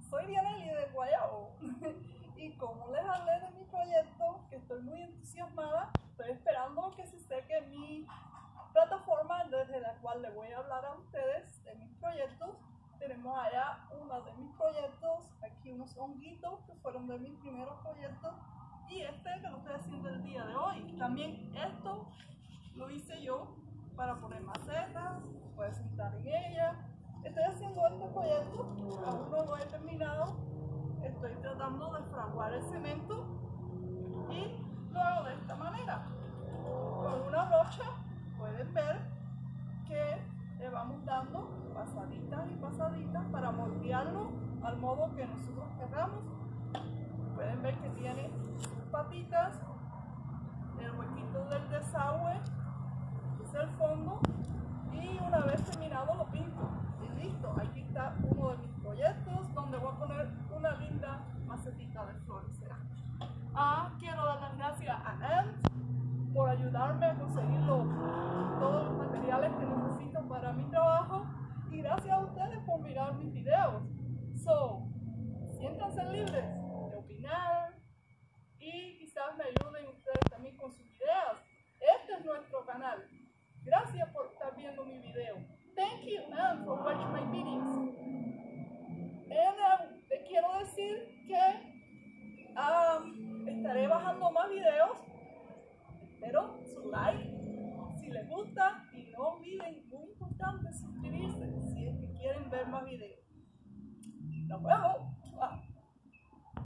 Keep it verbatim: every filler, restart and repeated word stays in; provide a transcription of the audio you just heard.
soy Dianely de Guayabo y como les hablé de mi proyecto, que estoy muy entusiasmada, estoy esperando que se seque mi plataforma desde la cual les voy a hablar a ustedes de mis proyectos. Tenemos allá uno de mis proyectos, aquí unos honguitos que fueron de mis primeros proyectos y este que lo estoy haciendo el día de hoy. También esto lo hice yo para poner macetas, puedes sentar en ella. Estoy haciendo este proyecto, aún no lo he terminado, estoy tratando de fraguar el cemento y lo hago de esta manera. Con una brocha pueden ver que le vamos dando pasaditas y pasaditas para moldearlo al modo que nosotros queramos. Pueden ver que tiene patitas, el huequito del desagüe, es el fondo, y una vez terminado lo pinto y listo. Aquí está uno de mis proyectos donde voy a poner una linda macetita de flores. Ah, quiero dar las gracias a Ant por ayudarme a conseguir los, todos los materiales que necesito para mi trabajo, y gracias a ustedes por mirar mis videos. So, siéntanse libres de opinar y quizás me ayuden ustedes también con sus ideas. Este es nuestro canal. Gracias por estar viendo mi video. Thank you, Anne, for watching my videos. And, uh, te quiero decir que um, estaré bajando más videos. Espero su like si les gusta y no olviden, muy importante, suscribirse si es que quieren ver más videos. Nos vemos.